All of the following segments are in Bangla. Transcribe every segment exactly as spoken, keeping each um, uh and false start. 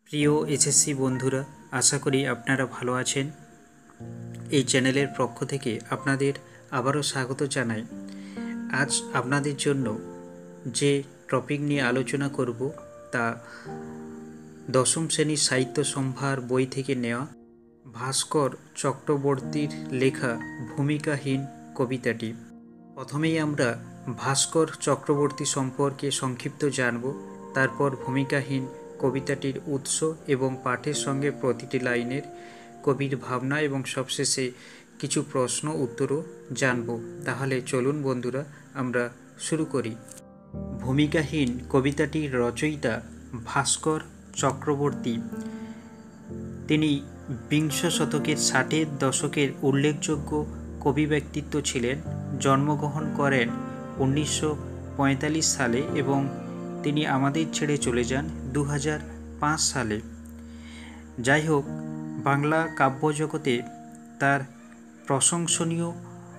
প্রিয় এসএসসি বন্ধুরা, আশা করি আপনারা ভালো আছেন। এই চ্যানেলের পক্ষ থেকে আপনাদের আবারও স্বাগত জানাই। আজ আপনাদের জন্য যে টপিক নিয়ে আলোচনা করব তা দশম শ্রেণীর সাহিত্য সম্ভার বই থেকে নেওয়া ভাস্কর চক্রবর্তীর লেখা ভূমিকাহীন কবিতাটি। প্রথমেই আমরা ভাস্কর চক্রবর্তী সম্পর্কে সংক্ষিপ্ত জানব, তারপর ভূমিকাহীন কবিতাটির উৎস এবং পাঠের সঙ্গে প্রতিটি লাইনের কবির ভাবনা এবং সবশেষে কিছু প্রশ্ন উত্তরও জানব। তাহলে চলুন বন্ধুরা, আমরা শুরু করি। ভূমিকাহীন কবিতাটির রচয়িতা ভাস্কর চক্রবর্তী। তিনি বিংশ শতকের ষাটের দশকের উল্লেখযোগ্য কবি ব্যক্তিত্ব ছিলেন। জন্মগ্রহণ করেন উনিশশো পঁয়তাল্লিশ সালে এবং তিনি আমাদের ছেড়ে চলে যান দু হাজার পাঁচ সালে। যাই হোক, বাংলা কাব্যজগতে তার প্রশংসনীয়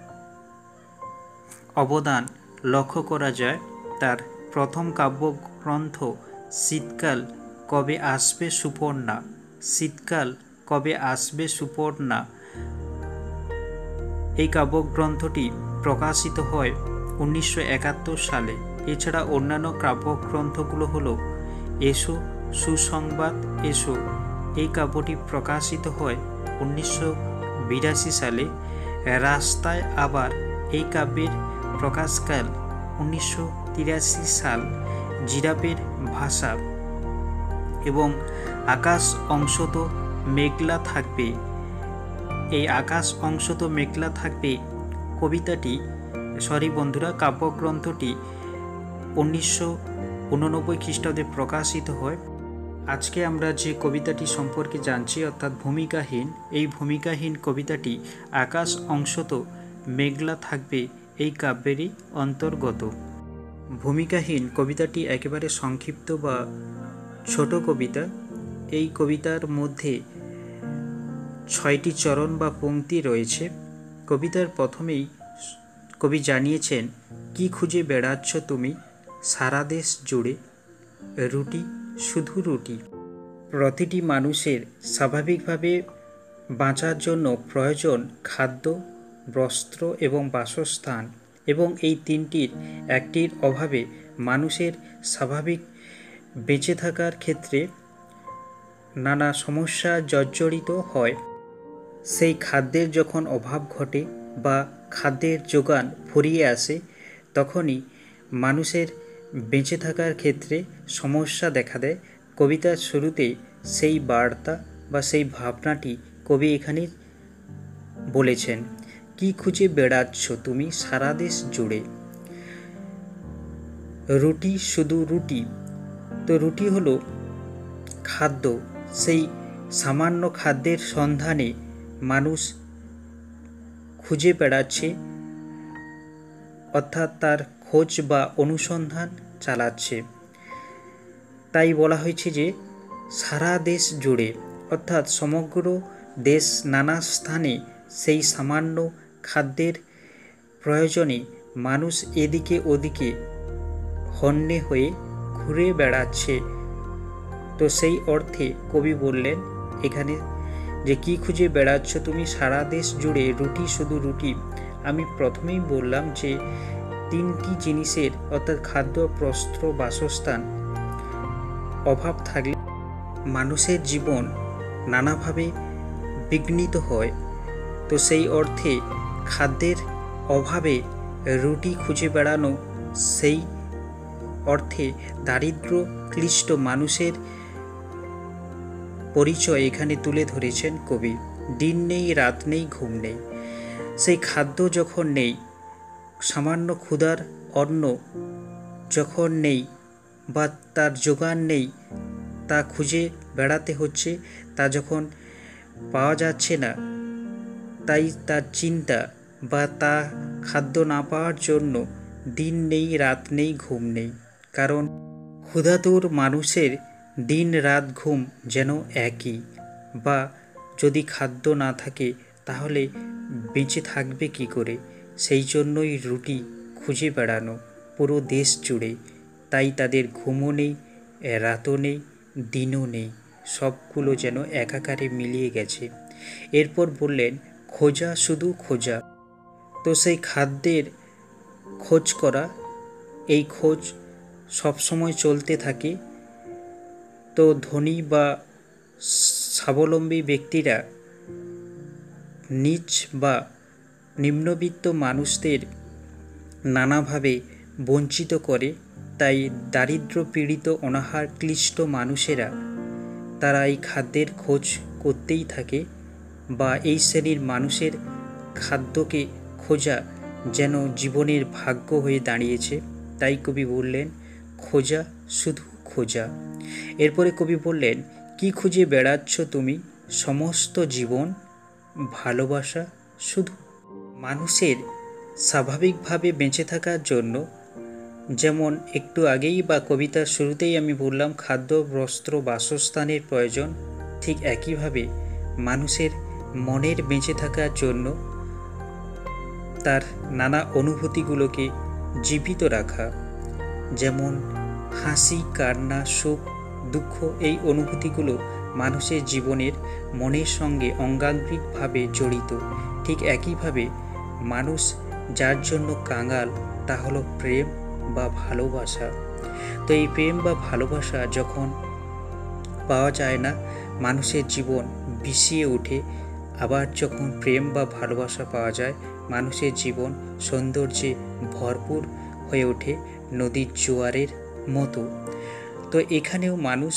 অবদান লক্ষ্য করা যায়। তার প্রথম কাব্যগ্রন্থ শীতকাল কবে আসবে সুপর্ণা শীতকাল কবে আসবে সুপর্ণা এই কাব্যগ্রন্থটি প্রকাশিত হয় উনিশশো একাত্তর সালে। এছাড়া অন্যান্য কাব্যগ্রন্থগুলো হলো এসো সুসংবাদ এসো, এই কাব্যটি প্রকাশিত হয় উনিশশো বিরাশি সালে। রাস্তায় আবার, এই কাব্যের প্রকাশকাল উনিশশো তিরাশি সাল। জিরাফের ভাষা এবং আকাশ অংশত মেঘলা থাকবে, এই আকাশ অংশত মেঘলা থাকবে কবিতাটি সরি বন্ধুরা কাব্যগ্রন্থটি উনিশশো উননব্বই খ্রিস্টাব্দে প্রকাশিত হয়। আজকে আমরা যে কবিতাটি সম্পর্কে জানছি অর্থাৎ ভূমিকাহীন, এই ভূমিকাহীন কবিতাটি আকাশ অংশত মেঘলা থাকবে এই কাব্যেরই অন্তর্গত। ভূমিকাহীন কবিতাটি একেবারে সংক্ষিপ্ত বা ছোট কবিতা। এই কবিতার মধ্যে ছয়টি চরণ বা পংক্তি রয়েছে। কবিতার প্রথমেই কবি জানিয়েছেন, কি খুঁজে বেড়াচ্ছ তুমি সারা দেশ জুড়ে, রুটি শুধু রুটি। প্রতিটি মানুষের স্বাভাবিকভাবে বাঁচার জন্য প্রয়োজন খাদ্য, বস্ত্র এবং বাসস্থান, এবং এই তিনটির একটির অভাবে মানুষের স্বাভাবিক বেঁচে থাকার ক্ষেত্রে নানা সমস্যা জর্জরিত হয়। সেই খাদ্যের যখন অভাব ঘটে বা খাদ্যের যোগান ফুরিয়ে আসে, তখনই মানুষের বেঁচে থাকার ক্ষেত্রে সমস্যা দেখা দেয়। কবিতার শুরুতে সেই বার্তা বা সেই ভাবনাটি কবি এখানে বলেছেন, কি খুঁজে বেড়াচ্ছ তুমি সারা দেশ জুড়ে, রুটি শুধু রুটি। তো রুটি হলো খাদ্য, সেই সামান্য খাদ্যের সন্ধানে মানুষ খুঁজে বেড়াচ্ছে, অর্থাৎ তার খোঁজ বা অনুসন্ধান চালাচ্ছে। তাই বলা হয়েছে যে সারা দেশ জুড়ে, অর্থাৎ সমগ্র দেশ নানা স্থানে সেই সামান্য খাদ্যের প্রয়োজনে মানুষ এদিকে ওদিকে হন্যে হয়ে ঘুরে বেড়াচ্ছে। তো সেই অর্থে কবি বললেন এখানে যে কি খুঁজে বেড়াচ্ছ তুমি সারা দেশ জুড়ে, রুটি শুধু রুটি। আমি প্রথমেই বললাম যে তিনটি জিনিসের অর্থাৎ খাদ্য, বস্ত্র, বাসস্থান অভাব থাকলে মানুষের জীবন নানাভাবে বিঘ্নিত হয়। তো সেই অর্থে খাদ্যের অভাবে রুটি খুঁজে বেড়ানো, সেই অর্থে দারিদ্র ক্লিষ্ট মানুষের পরিচয় এখানে তুলে ধরেছেন কবি। দিন নেই, রাত নেই, ঘুম নেই। সেই খাদ্য যখন নেই, সামান্য ক্ষুধার অন্ন যখন নেই বা তার যোগান নেই, তা খুঁজে বেড়াতে হচ্ছে। তা যখন পাওয়া যাচ্ছে না, তাই তার চিন্তা বা তা খাদ্য না পাওয়ার জন্য দিন নেই, রাত নেই, ঘুম নেই। কারণ ক্ষুধাতুর মানুষের দিন রাত ঘুম যেন একই, বা যদি খাদ্য না থাকে তাহলে বেঁচে থাকবে কি করে। সেই জন্যই রুটি খুঁজে বেড়ানো পুরো দেশ জুড়ে। তাই তাদের ঘুমও নেই, রাতও নেই, দিনও নেই, সবগুলো যেন একাকারে মিলিয়ে গেছে। এরপর বললেন খোঁজা শুধু খোঁজা। তো সেই খাদ্যের খোঁজ করা, এই খোঁজ সবসময় চলতে থাকে। তো ধনী বা স্বাবলম্বী ব্যক্তিরা নিচ বা নিম্নবিত্ত মানুষদের নানাভাবে বঞ্চিত করে, তাই দারিদ্র পীড়িত অনাহার ক্লিষ্ট মানুষেরা তারা এই খাদ্যের খোঁজ করতেই থাকে, বা এই শ্রেণীর মানুষের খাদ্যকে খোঁজা যেন জীবনের ভাগ্য হয়ে দাঁড়িয়েছে। তাই কবি বললেন খোঁজা শুধু খোঁজা। এরপরে কবি বললেন কি খুঁজে বেড়াচ্ছ তুমি সমস্ত জীবন, ভালোবাসা শুধু। মানুষের স্বাভাবিকভাবে বেঁচে থাকার জন্য, যেমন একটু আগেই বা কবিতার শুরুতেই আমি বললাম খাদ্য, বস্ত্র, বাসস্থানের প্রয়োজন, ঠিক একইভাবে মানুষের মনের বেঁচে থাকার জন্য তার নানা অনুভূতিগুলোকে জীবিত রাখা, যেমন হাসি, কান্না, সুখ, দুঃখ, এই অনুভূতিগুলো মানুষের জীবনের মনের সঙ্গে অঙ্গাঙ্গিকভাবে জড়িত। ঠিক একইভাবে মানুষ যার জন্য কাঙাল তা হলো প্রেম বা ভালোবাসা। তো এই প্রেম বা ভালোবাসা যখন পাওয়া যায় না, মানুষের জীবন বিষিয়ে ওঠে। আবার যখন প্রেম বা ভালোবাসা পাওয়া যায়, মানুষের জীবন সৌন্দর্যে ভরপুর হয়ে ওঠে নদীর জোয়ারের মতো। তো এখানেও মানুষ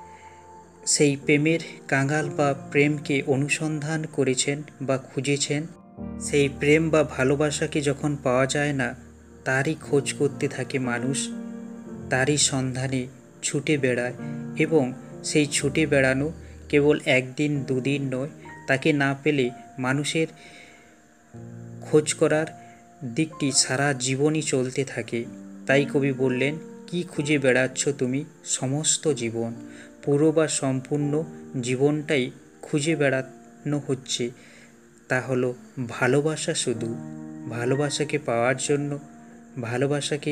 সেই প্রেমের কাঙাল বা প্রেমকে অনুসন্ধান করেছেন বা খুঁজেছেন। সেই প্রেম বা ভালোবাসাকে যখন পাওয়া যায় না, তারই খোঁজ করতে থাকে মানুষ, তারই সন্ধানে ছুটে বেড়ায়। এবং সেই ছুটে বেড়ানো কেবল একদিন দুদিন নয়, তাকে না পেলে মানুষের খোঁজ করার দিকটি সারা জীবনই চলতে থাকে। তাই কবি বললেন কি খুঁজে বেড়াচ্ছ তুমি সমস্ত জীবন, পুরো বা সম্পূর্ণ জীবনটাই খুঁজে বেড়ানো হচ্ছে, তা হলো ভালোবাসা শুধু। ভালোবাসাকে পাওয়ার জন্য, ভালোবাসাকে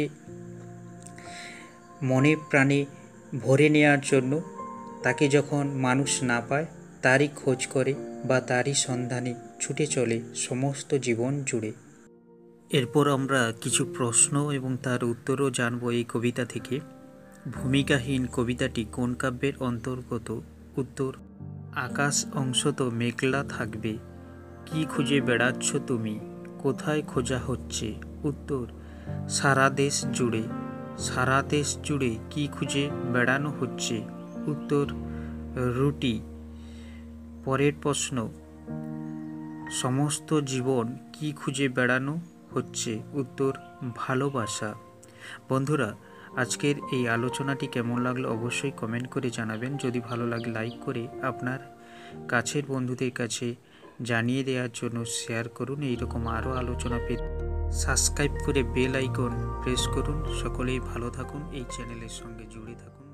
মনে প্রাণে ভরে নেওয়ার জন্য তাকে যখন মানুষ না পায়, তারই খোঁজ করে বা তারই সন্ধানে ছুটে চলে সমস্ত জীবন জুড়ে। এরপর আমরা কিছু প্রশ্ন এবং তার উত্তরও জানব এই কবিতা থেকে। ভূমিকাহীন কবিতাটি কোন কাব্যের অন্তর্গত? উত্তর আকাশ অংশত মেঘলা থাকবে। কি খুঁজে বেড়াচ্ছ তুমি কোথায় খোঁজা হচ্ছে? উত্তর সারা দেশ জুড়ে। সারা দেশ জুড়ে কি খুঁজে বেড়ানো হচ্ছে? উত্তর রুটি। পরের প্রশ্ন সমস্ত জীবন কি খুঁজে বেড়ানো হচ্ছে? উত্তর ভালোবাসা। বন্ধুরা, আজকের এই আলোচনাটি কেমন লাগলো অবশ্যই কমেন্ট করে জানাবেন। যদি ভালো লাগে লাইক করে আপনার কাছের বন্ধুদের কাছে জানিয়ে দেওয়ার জন্য শেয়ার করুন। এইরকম আরও আলোচনা পেতে সাবস্ক্রাইব করে বেল আইকন প্রেস করুন। সকলেই ভালো থাকুন, এই চ্যানেলের সঙ্গে জুড়ে থাকুন।